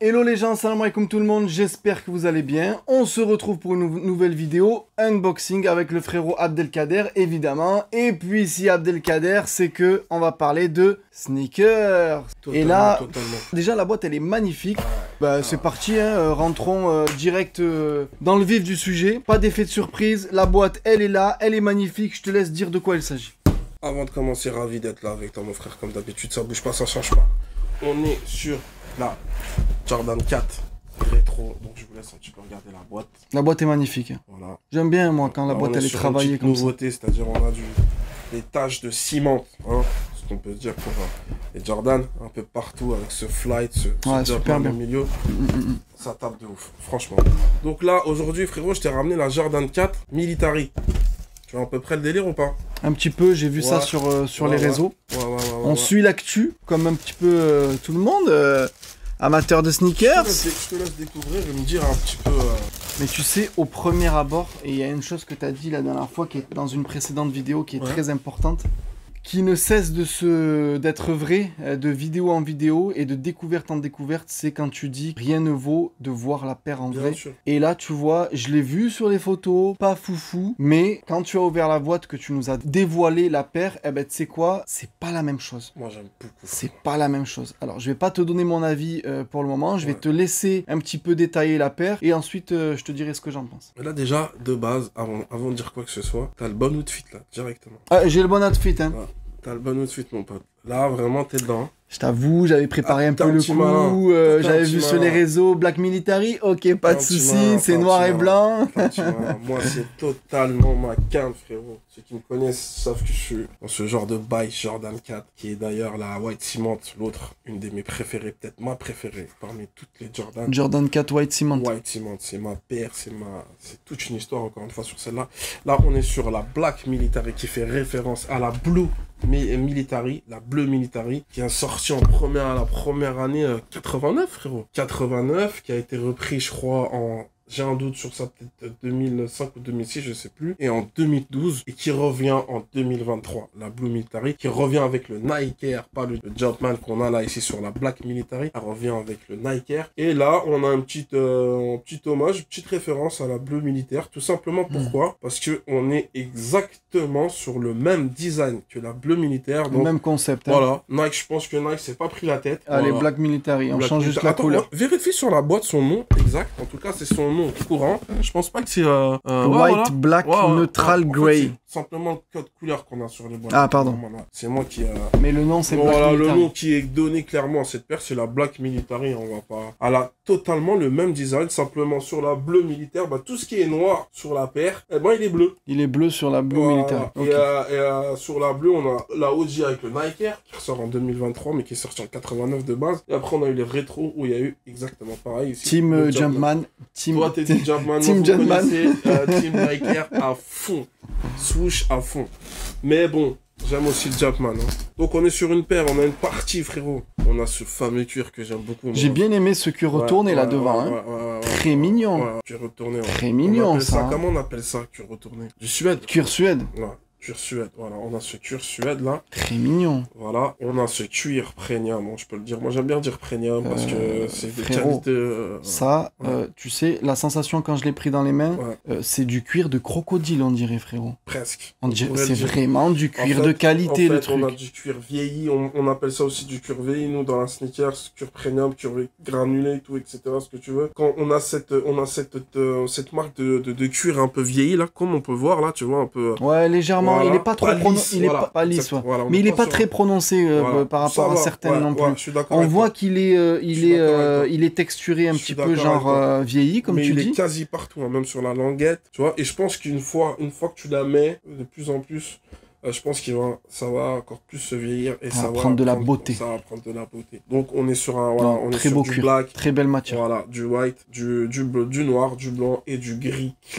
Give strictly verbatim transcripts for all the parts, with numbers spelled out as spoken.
Hello les gens, salam alaikum tout le monde, j'espère que vous allez bien. On se retrouve pour une nou nouvelle vidéo, unboxing avec le frérot Abdelkader évidemment. Et puis ici Abdelkader, c'est que on va parler de sneakers. Totalement, et là, totalement. Déjà la boîte elle est magnifique. Bah, ah. C'est parti, hein, rentrons euh, direct euh, dans le vif du sujet. Pas d'effet de surprise, la boîte elle est là, elle est magnifique, je te laisse dire de quoi il s'agit. Avant de commencer, ravi d'être là avec toi mon frère, comme d'habitude, ça bouge pas, ça change pas. On est sur la Jordan quatre rétro, donc je vous laisse un petit peu regarder la boîte. La boîte est magnifique. Voilà. J'aime bien moi quand la boîte elle est travaillée comme ça. Nouveauté, c'est-à-dire on a du, des taches de ciment, hein, ce qu'on peut dire pour euh, les Jordan, un peu partout avec ce flight, ce, ouais, ce super bien au milieu. Mm -mm. Ça tape de ouf, franchement. Donc là, aujourd'hui frérot, je t'ai ramené la Jordan quatre Military. Tu vois à peu près le délire ou pas? Un petit peu, j'ai vu ouais. ça sur, euh, sur ouais, les ouais. réseaux. Ouais, ouais, ouais, on ouais. suit l'actu, comme un petit peu euh, tout le monde, euh, amateur de sneakers. Je te, laisse, je te laisse découvrir et me dire un petit peu... Euh... Mais tu sais, au premier abord, et il y a une chose que tu as dit la dernière fois, qui est dans une précédente vidéo, qui est ouais. très importante, qui ne cesse de se d'être vrai, de vidéo en vidéo et de découverte en découverte, c'est quand tu dis rien ne vaut de voir la paire en Bien vrai. sûr. Et là, tu vois, je l'ai vu sur les photos, pas foufou, mais quand tu as ouvert la boîte, que tu nous as dévoilé la paire, eh ben tu sais quoi, c'est pas la même chose. Moi j'aime beaucoup. C'est pas la même chose. Alors, je vais pas te donner mon avis euh, pour le moment, je vais ouais. te laisser un petit peu détailler la paire et ensuite euh, je te dirai ce que j'en pense. Mais là déjà, de base, avant, avant de dire quoi que ce soit, t'as le bon outfit là, directement. Ah, j'ai le bon outfit, hein. Ouais. T'as le bon outfit, mon pote. Là, vraiment, t'es dedans. Je t'avoue, j'avais préparé ah, un peu le coup, euh, j'avais vu sur les réseaux Black Military, ok, pas de soucis, c'est noir et blanc. Moi, c'est totalement ma carte, frérot. Ceux qui me connaissent savent que je suis dans ce genre de bail Jordan quatre, qui est d'ailleurs la White Cement, l'autre, une de mes préférées, peut-être ma préférée parmi toutes les Jordan. Jordan quatre White Cement. White Cement, c'est ma paire, c'est ma... c'est toute une histoire, encore une fois, sur celle-là. Là, on est sur la Black Military, qui fait référence à la Blue Military, la Bleu Military, qui est sortie en première, la première année euh, quatre-vingt-neuf, frérot. quatre-vingt-neuf, qui a été repris, je crois, en... J'ai un doute sur ça, peut-être deux mille cinq ou deux mille six, je sais plus. Et en deux mille douze, et qui revient en deux mille vingt-trois, la Blue Military, qui revient avec le Nike Air, pas le, le Jumpman qu'on a là ici sur la Black Military. Elle revient avec le Nike Air. Et là, on a un petit, euh, un petit hommage, une petite référence à la Bleu Militaire. Tout simplement pourquoi? Mmh. Parce que on est exactement sur le même design que la Bleu Militaire. Donc, le même concept. Hein. Voilà. Nike, je pense que Nike s'est pas pris la tête. Allez, voilà. Black Military, on Black change Military. juste la Attends, couleur. Vérifie sur la boîte son nom exact. En tout cas, c'est son nom courant. Je pense pas que c'est euh, euh, White, ouais, voilà. Black, ouais, ouais. Neutral, ah, Grey. En fait, simplement le code couleur qu'on a sur les boîtes. Ah, pardon. C'est moi qui... Euh... Mais le nom, c'est Black Voilà, Military. le nom qui est donné clairement à cette paire, c'est la Black Military. On va pas... Elle a totalement le même design, simplement sur la Bleu Militaire. Bah, tout ce qui est noir sur la paire, eh ben, il est bleu. Il est bleu sur la Blue voilà. Military. Et, okay. euh, et euh, sur la bleue, on a la O G avec le Nike Air, qui ressort en deux mille vingt-trois, mais qui est sorti en quatre-vingt-neuf de base. Et après, on a eu les rétro, où il y a eu exactement pareil ici. Team euh, Jumpman. Team... Toi, t'es dit Jumpman. Team Jumpman. Euh, Team Nike Air à fond. Swoosh à fond. Mais bon, j'aime aussi le Jumpman. Hein. Donc on est sur une paire, on a une partie, frérot. On a ce fameux cuir que j'aime beaucoup. J'ai bien aimé ce cuir retourné ouais, là ouais, devant. Ouais, hein. ouais, ouais, ouais, Très ouais, mignon. Ouais, cuir retourné. Ouais. Très mignon ça. ça. Comment on appelle ça, cuir retourné? Du Suède. Cuir Suède. Ouais. Cuir Suède, voilà, on a ce cuir Suède là. Très mignon. Voilà, on a ce cuir premium, bon, je peux le dire. Moi j'aime bien dire premium parce euh, que c'est des qualités. Euh, ça, ouais. euh, tu sais, la sensation quand je l'ai pris dans les mains, ouais. euh, c'est du cuir de crocodile, on dirait, frérot. Presque. On dirait, c'est vraiment du cuir en fait, de qualité en fait, le truc. On a du cuir vieilli, on, on appelle ça aussi du cuir vieilli, nous dans la sneakers, cuir premium, cuir granulé, tout, et cetera. Ce que tu veux. Quand on a cette, on a cette, euh, cette marque de, de, de cuir un peu vieilli là, comme on peut voir là, tu vois, un peu. Ouais, légèrement. Voilà. Il est pas trop prononcé, il est voilà. pas, pas lisse, ouais. voilà, mais il est pas, pas très prononcé euh, voilà. par rapport ça à va. certaines ouais, non plus. Ouais, on voit qu'il est, euh, il est, euh, il est texturé un petit peu genre euh, vieilli, comme mais tu il dis. Il est quasi partout, hein, même sur la languette, tu vois. Et je pense qu'une fois, une fois que tu la mets, de plus en plus, euh, je pense qu'il va, ça va encore plus se vieillir et ça, ça va prendre de la prendre, beauté. Ça va prendre de la beauté. Donc on est sur un, voilà, non, on très est sur beau du cuir. black, très belle matière. Voilà, du white, du, du bleu, du noir, du blanc et du gris clair.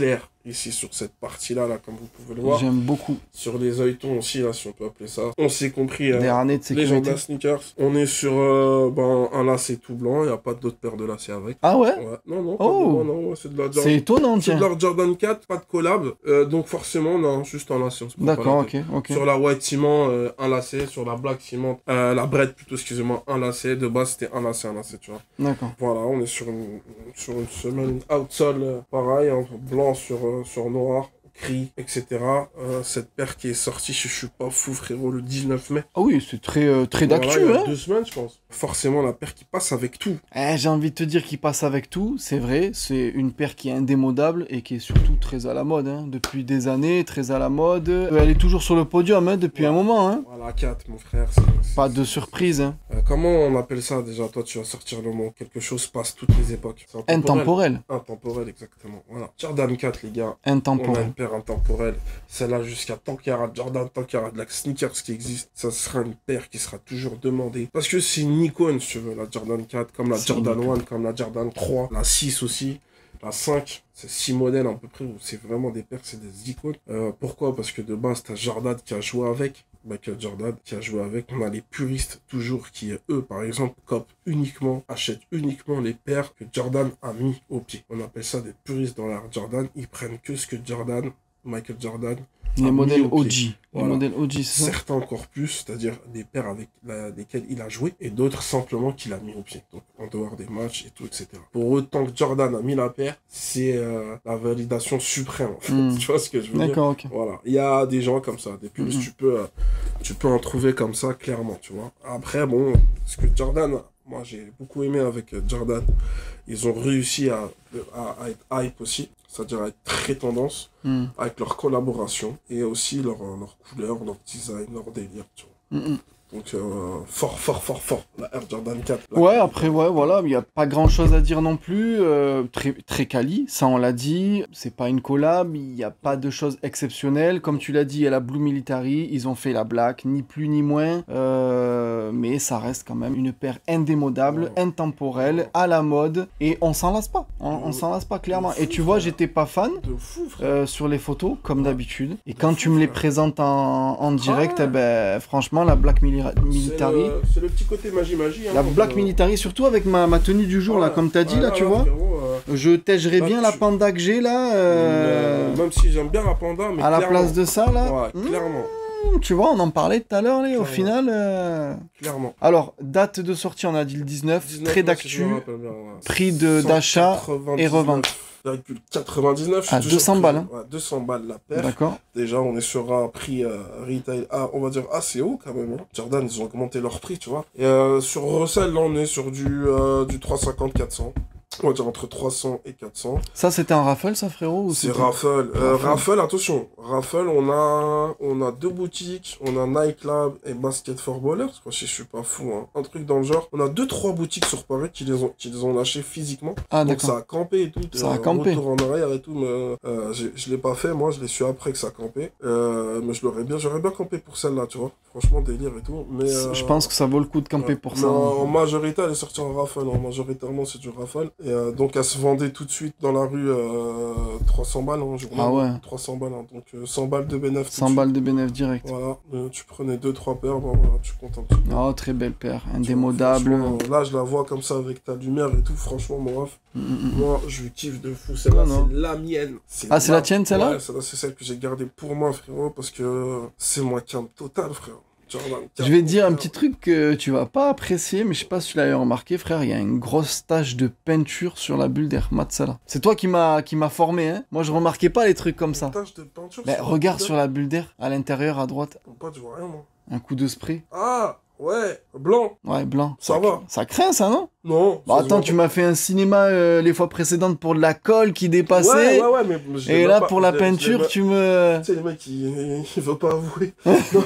ici sur cette partie-là, là, comme vous pouvez le voir. J'aime beaucoup. Sur les œilletons aussi, là, si on peut appeler ça. On s'est compris. Des euh, harnais de les sécurité. Jordan sneakers. On est sur euh, ben, un lacet tout blanc, il n'y a pas d'autres paires de lacets avec. Ah ouais, Ouais. Non, non, pas Oh. de- non, non, c'est de la c'est Jordan. étonnant, C'est de tiens. la Jordan quatre, pas de collab. euh, donc forcément, non, juste un lacet. on se prend pas D'accord, la ok, tête. ok. Sur la white ciment, euh, un lacet. Sur la black ciment, euh, la bread plutôt, excusez-moi, un lacet. De base, c'était un lacet, un lacet, tu vois. D'accord. Voilà, on est sur une, sur une semelle outsole, euh, pareil, hein, blanc sur, euh, sur noir, gris, et cetera. Euh, cette paire qui est sortie, je suis pas fou, frérot, le dix-neuf mai. Ah oui, c'est très, euh, très Voilà, d'actu, il y a hein. deux semaines, je pense. Forcément, la paire qui passe avec tout. Eh, j'ai envie de te dire qu'il passe avec tout, c'est vrai, c'est une paire qui est indémodable et qui est surtout très à la mode, hein. Depuis des années, très à la mode. Euh, Elle est toujours sur le podium, hein, depuis Ouais. un moment, hein. Voilà, quatre, mon frère. c'est- c'est- Pas de surprise, hein. Euh, comment on appelle ça déjà? Toi, tu vas sortir le mot. Quelque chose passe toutes les époques. C'est Intemporel. Intemporel, exactement. Voilà. Jordan quatre, les gars. On a Intemporel. une paire intemporelle. Celle-là, jusqu'à tant qu'il y aura Jordan, tant qu'il y aura de la sneakers qui existe, ça sera une paire qui sera toujours demandée. Parce que c'est une icône, si tu veux, la Jordan quatre, comme la C'est Jordan une icône. un, comme la Jordan trois, la six aussi. La cinq, c'est six modèles à peu près où c'est vraiment des paires, c'est des icônes. Euh, pourquoi? Parce que de base, t'as Jordan qui a joué avec. Michael Jordan qui a joué avec. On a les puristes toujours qui, eux, par exemple, copent uniquement, achètent uniquement les paires que Jordan a mis au pied. On appelle ça des puristes dans l'art Jordan. Ils prennent que ce que Jordan, Michael Jordan, Les a modèles mis au O G. pied. Les Voilà. modèles O G, c'est ça? Certains encore plus, c'est-à-dire des paires avec la- lesquelles il a joué, et d'autres simplement qu'il a mis au pied, donc en dehors des matchs et tout, et cetera. Pour eux, tant que Jordan a mis la paire, c'est euh, la validation suprême, en fait. Mm. Tu vois ce que je veux dire? D'accord, ok. Voilà, il y a des gens comme ça, des puristes, Mhm. tu peux, euh, tu peux en trouver comme ça, clairement, tu vois. Après, bon, ce que Jordan, moi j'ai beaucoup aimé avec euh, Jordan, ils ont réussi à, à, à être hype aussi, c'est-à-dire à être très tendance, Mm. avec leur collaboration, et aussi leur, euh, leur couleur, leur design, leur délire, tu vois. Mm, mm. Donc, euh, fort, fort, fort, fort, la Air Jordan quatre. là. Ouais, après, ouais, voilà, il n'y a pas grand chose à dire non plus. euh, très, très quali, ça on l'a dit. C'est pas une collab, il n'y a pas de choses exceptionnelles. Comme tu l'as dit, il y a la Blue Military, ils ont fait la Black, ni plus ni moins. euh, mais ça reste quand même une paire indémodable, Ouais. intemporelle, à la mode. Et on s'en lasse pas, on, on s'en lasse pas clairement. Et tu vois, j'étais pas fan. De fou, frère. euh, sur les photos, comme Ouais. d'habitude. Et De quand fou, tu me les frère. présentes en, en direct, ouais. eh ben, franchement, la Black Mili- C'est Military, le- C'est le petit côté magie-magie. Hein, la donc, Black euh, Military, surtout avec ma, ma tenue du jour, là, voilà. comme t'as dit, Ouais, là, tu là, vois. frérot, euh, Je tègerai là, bien la tu- panda que j'ai, là, euh, euh, Même si j'aime bien la panda, mais à la clairement, place de ça, là. Ouais, Mmh, clairement, tu vois, on en parlait tout à l'heure, là, au Clairement. final. euh, clairement. Alors, date de sortie, on a dit le dix-neuf, dix-neuf, très moi, si je d'actu. me rappelle bien, ouais. prix de- d'achat et revente. cent quatre-vingt-dix-neuf, je suis À toujours deux cents pris- balles, hein. Ouais, deux cents balles la paire. D'accord. Déjà, on est sur un prix euh, retail, ah, on va dire assez haut quand même. Hein. Jordan, ils ont augmenté leur prix, tu vois. Et euh, sur Russell, là, on est sur du, euh, du trois cent cinquante quatre cents. On va dire entre trois cents et quatre cents. Ça, c'était un raffle, ça, frérot ou C'est c'était- Raffle. Euh, Raffle. Raffle, attention. Raffle, on a, on a deux boutiques. On a Nike Lab et Basket for Ballers. Quoi, si je suis pas fou, hein. Un truc dans le genre. On a deux, trois boutiques sur Paris qui les ont, qui les ont lâchés physiquement. Ah, Donc d'accord. ça a campé et tout. Ça a euh, campé. Retour en arrière et tout. Mais euh, j'ai- je l'ai pas fait. Moi, je l'ai su après que ça campait. Euh, mais je l'aurais bien, j'aurais bien campé pour celle-là, tu vois. Franchement, délire et tout. Mais, euh, Je pense que ça vaut le coup de camper ouais. pour Mais ça. En hein. majorité, elle est sortie en raffle. En majoritairement, c'est du raffle. Et euh, donc, elle se vendait tout de suite dans la rue euh, trois cents balles en journée. Ah ouais. trois cents balles. Hein. Donc, euh, cent balles de bénéf. tout de cent suite. balles de bénéfice direct. Voilà. Euh, tu prenais deux trois paires. Bon, voilà, tu comptes un petit peu. Oh, très belle paire. Tu vois, Indémodable. franchement, Là, je la vois comme ça avec ta lumière et tout. Franchement, mon ref. Mm, mm, mm. Moi, je lui kiffe de fou. Celle-là, Non, non. c'est la mienne. Ah, c'est la tienne, celle-là? Ouais, celle-là, c'est celle que j'ai gardée pour moi, frérot, parce que c'est moi qui aime total, frère. Jordan Je vais te dire un frère. petit truc que tu vas pas apprécier, mais je sais pas si tu l'as remarqué, frère. Il y a une grosse tache de peinture sur la bulle d'Air Matsala. C'est toi qui m'a qui m'a formé, hein. Moi, je remarquais pas les trucs comme ça. Une tache de peinture Mais sur regarde le sur la bulle d'air, à l'intérieur, à droite, Pas, je vois rien, moi. un coup de spray. Ah, ouais, blanc. Ouais, blanc. Ça va. Ça craint, ça, non? Non. Bah ça se attends, voit tu pas. m'as fait un cinéma euh, les fois précédentes pour de la colle qui dépassait. Ouais, ouais, ouais, mais je l'ai Et même là, pas- pour la je l'ai- je l'ai peinture, même- tu me... Tu sais, les mecs, ils, ils veulent pas avouer.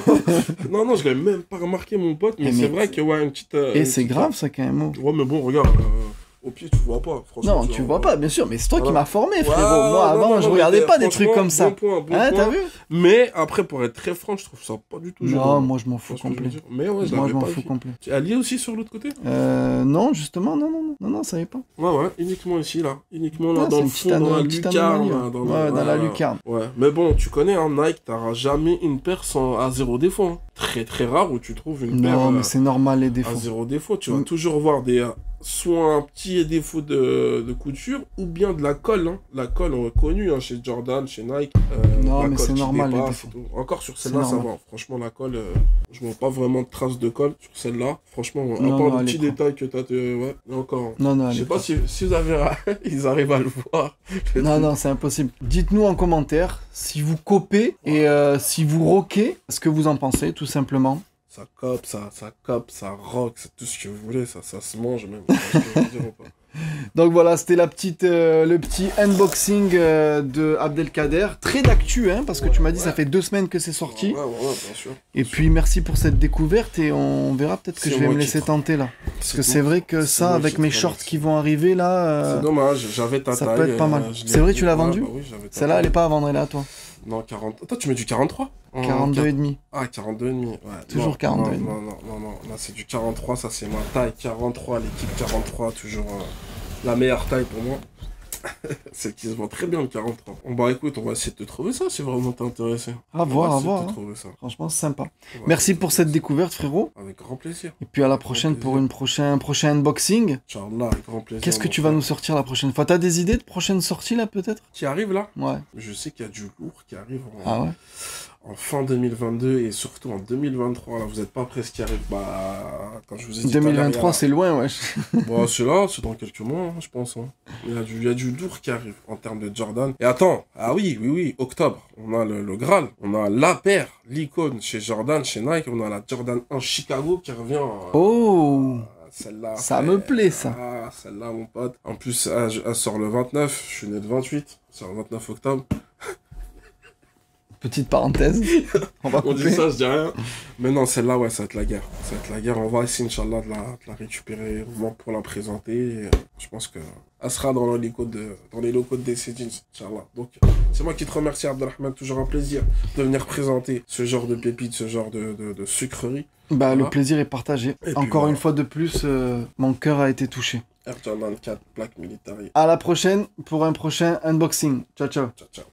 non, non, je l'ai même pas remarqué, mon pote. Mais Eh, c'est mais vrai que, ouais, une petite. euh, Et une c'est petite- grave, ça, quand même. oh. Ouais, mais bon, regarde. euh, au pied, tu vois pas. Franchement, Non, tu vois pas, bien sûr, mais c'est toi voilà. qui m'as formé, frérot. Ouais, Moi, avant, non, non, je non, regardais mais pas des trucs comme ça. Bon point, bon Hein, point. t'as vu? Mais après, pour être très franc, je trouve ça pas du tout Non, gênant. moi, je m'en Tu fous vois ce que je veux complet. dire. Mais ouais, je Moi, je l'avais m'en pas fous vu. complet. Tu es allié aussi sur l'autre côté? Euh, non, justement, non, non, non, non, non, ça y est pas. Ouais, ouais, uniquement ici, là. Uniquement là, Ah, dans c'est le une petite fond, dans ano- la petite lucarne. anomalie, Là, ouais. dans Ouais, le- dans la ouais, lucarne. Ouais, mais bon, tu connais, hein, Nike, t'auras jamais une paire sans... à zéro défaut. Hein. Très, très rare où tu trouves une paire Non, mais euh, c'est normal, les à défauts. zéro défaut. Tu vas Mm. toujours voir des... euh, soit un petit défaut de, de couture, ou bien de la colle. Hein. La colle, on est connu hein, chez Jordan, chez Nike. Euh, Non, la mais colle c'est qui normal, les dépasse défauts. et tout. Encore sur C'est celle-là, ça normal. va. Franchement, la colle, euh, je vois pas vraiment de traces de colle sur celle-là. Franchement, à Non, part non, le elle petit est propre. détail que t'as... De... Ouais, mais encore... Non, non, Je elle sais est pas propre. si, si vous avez... ils arrivent à le voir. le Non, truc. non, c'est impossible. Dites-nous en commentaire si vous copez et euh, si vous rockez, ce que vous en pensez, tout simplement. Ça cope, ça, ça cope, ça rock, c'est tout ce que vous voulez, ça, ça se mange même. Tu vois ce que je veux dire ou pas? Donc voilà, c'était la petite, euh, le petit unboxing euh, de Abdelkader. Très d'actu, hein, parce que Ouais, tu m'as dit ouais. ça fait deux semaines que c'est sorti. Ouais, ouais, ouais, bien sûr. Et puis merci pour cette découverte et on verra peut-être que C'est je vais moi me qui laisser te- tenter là. Parce que c'est moi- vrai que c'est ça, moi avec qui mes te shorts remercie. qui vont arriver là, euh, C'est dommage, j'avais ta ça taille. peut être pas euh, mal. je l'ai C'est vrai, pris. tu l'as Ouais, vendue bah oui, j'avais ta celle-là elle taille. est pas à vendre, elle est à toi. Non, quarante. Toi, tu mets du quarante-trois En quarante-deux et demi. Ah, quarante-deux et demi. Ouais. Toujours non, quarante-deux non, et demi. Non, non, non, non. Là, c'est du quarante-trois, ça, c'est ma taille. quarante-trois, l'équipe quarante-trois, toujours euh, la meilleure taille pour moi. C'est qui se vend très bien le quarante-trois. Bon, bah écoute, on va essayer de te trouver ça si vraiment t'es intéressé. À On voir, va à essayer voir. de te hein. trouver ça. Franchement, c'est sympa. On va Merci essayer de pour te cette trouver découverte, frérot. ça. Avec grand plaisir. Et puis à la prochaine plaisir. pour une prochaine, un prochain unboxing. Inch'Allah, avec grand plaisir. Qu'est-ce que mon tu vas frère. nous sortir la prochaine fois? T'as des idées de prochaines sorties là peut-être? Qui arrive là? Ouais. Je sais qu'il y a du lourd qui arrive en, Ah ouais? en fin deux mille vingt-deux et surtout en deux mille vingt-trois. Là, vous n'êtes pas prêts ce qui arrive. Bah, quand je vous ai dit. deux mille vingt-trois c'est loin, wesh. Bon, c'est là, c'est dans quelques mois, hein, je pense. Hein. Il, y a du, il y a du lourd qui arrive en termes de Jordan. Et attends, ah oui, oui, oui, octobre, on a le, le Graal, on a la paire, l'icône chez Jordan, chez Nike, on a la Jordan un Chicago qui revient. euh, Oh! Celle-là. Ça fait- me plaît, ça. Ah, celle-là, mon pote. En plus, elle, elle sort le vingt-neuf, je suis né le vingt-huit, elle sort le vingt-neuf octobre. Petite parenthèse. On va On dit couper. ça, je dis rien. Mais non, celle-là, ouais, ça va être la guerre. Ça va être la guerre. On va essayer, Inch'Allah, de la, de la récupérer au moins pour la présenter. Et, euh, je pense que elle sera dans les locaux de, dans les locaux de D C Jeans, Inch'Allah. Donc, c'est moi qui te remercie, Abdelrahman. Toujours un plaisir de venir présenter ce genre de pépites, ce genre de, de, de sucreries. Bah, le Voilà. plaisir est partagé. puis Encore voilà. une fois de plus, euh, mon cœur a été touché. Air Jordan quatre, Black Military. À la prochaine pour un prochain unboxing. Ciao, ciao. Ciao, ciao.